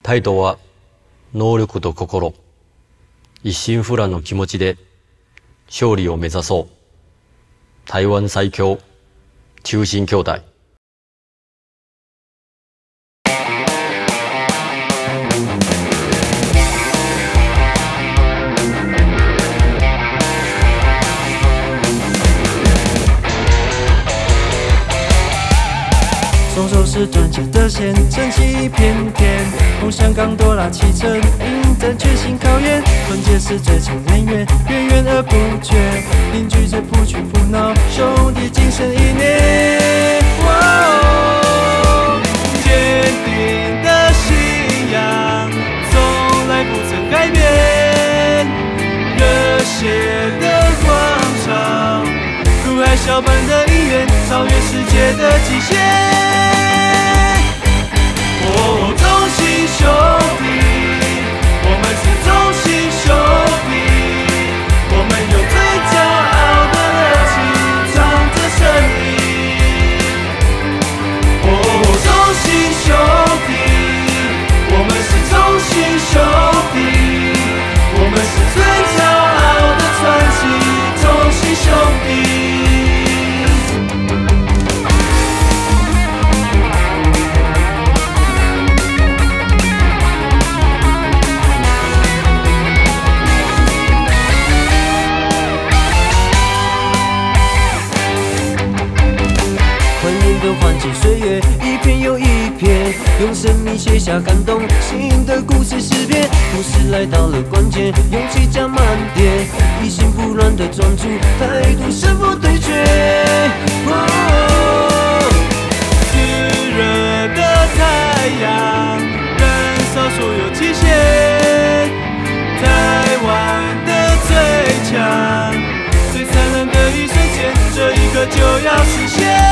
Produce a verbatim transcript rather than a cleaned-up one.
北道は能力と心、一心不乱の気持ちで勝利を目指そう。台湾最強中心兄弟。 双手是团结的线，撑起一片天。梦想刚多拉启程，迎战决心考验。团结是最强人员，源源而不绝。凝聚着不屈不挠，兄弟精神一念。哦，坚定的信仰，从来不曾改变。热血的广场，如海啸般的音乐，超越世界的极限。哦，同心兄弟，我们是同心兄弟，我们有最骄傲的热情，唱着胜利。哦，同心兄弟，我们是同心兄弟，我们是最骄傲的传奇，同心兄弟。换起岁月，一片又一片，用生命写下感动心的故事诗篇。故事来到了关键，勇气加满点，一心不乱的专注，态度胜负对决。哦，炽热的太阳，燃烧所有极限。台湾的最强，最灿烂的一瞬间，这一刻就要实现。